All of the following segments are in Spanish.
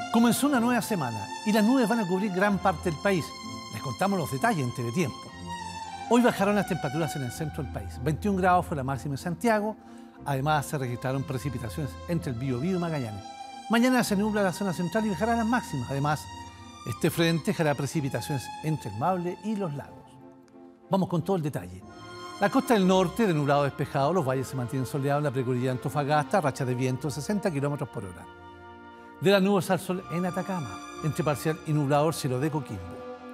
Comenzó una nueva semana y las nubes van a cubrir gran parte del país. Les contamos los detalles en Teletiempo. Hoy bajaron las temperaturas en el centro del país. 21 grados fue la máxima en Santiago. Además, se registraron precipitaciones entre el Biobío y Magallanes. Mañana se nubla la zona central y bajarán las máximas. Además, este frente dejará precipitaciones entre el Maule y los lagos. Vamos con todo el detalle. La costa del norte, de nublado despejado, los valles se mantienen soleados en la precordillera de Antofagasta, rachas de viento 60 km por hora. De las nubes al sol en Atacama, entre parcial y nublador, cielo de Coquimbo.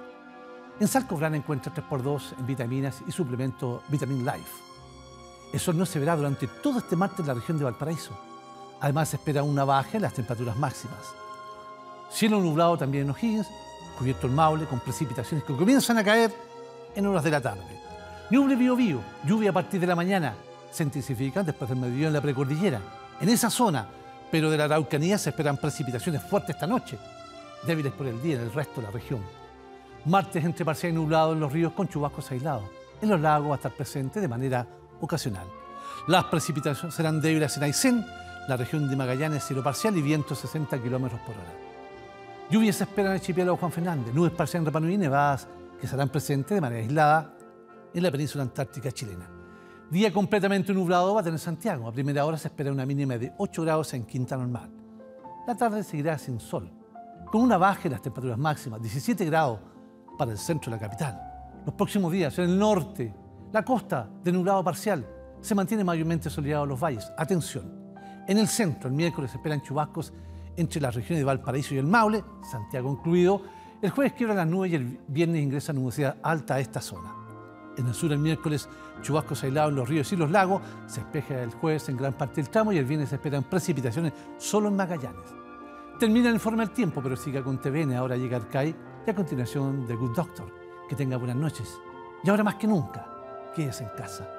En Salcobrana encuentra 3x2 en vitaminas y suplemento Vitamin Life. El sol no se verá durante todo este martes en la región de Valparaíso. Además, se espera una baja en las temperaturas máximas. Cielo nublado también en O'Higgins, cubierto el Maule con precipitaciones que comienzan a caer en horas de la tarde. Ñuble Biobío, lluvia a partir de la mañana, se intensifican después del mediodía en la precordillera. En esa zona, pero de la Araucanía, se esperan precipitaciones fuertes esta noche, débiles por el día en el resto de la región. Martes entre parcial y nublado en los ríos con chubascos aislados. En los lagos va a estar presente de manera ocasional. Las precipitaciones serán débiles en Aysén, la región de Magallanes, cielo parcial y viento 60 km por hora. Lluvias se esperan en el archipiélago Juan Fernández, nubes parciales en Rapa Nui y nevadas que serán presentes de manera aislada en la península antártica chilena. Día completamente nublado va a tener Santiago. A primera hora se espera una mínima de 8 grados en Quinta Normal. La tarde seguirá sin sol, con una baja en las temperaturas máximas, 17 grados para el centro de la capital. Los próximos días, en el norte, la costa de nublado parcial, se mantiene mayormente soleado los valles. Atención, en el centro, el miércoles se esperan chubascos entre las regiones de Valparaíso y el Maule, Santiago incluido. El jueves quiebran las nubes y el viernes ingresa nubosidad alta a esta zona. En el sur, el miércoles, chubascos aislados en los ríos y los lagos. Se despeja el jueves en gran parte del tramo y el viernes se esperan precipitaciones solo en Magallanes. Termina el informe del tiempo, pero siga con TVN. Ahora llega Arcay y a continuación The Good Doctor. Que tenga buenas noches. Y ahora más que nunca, quédese en casa.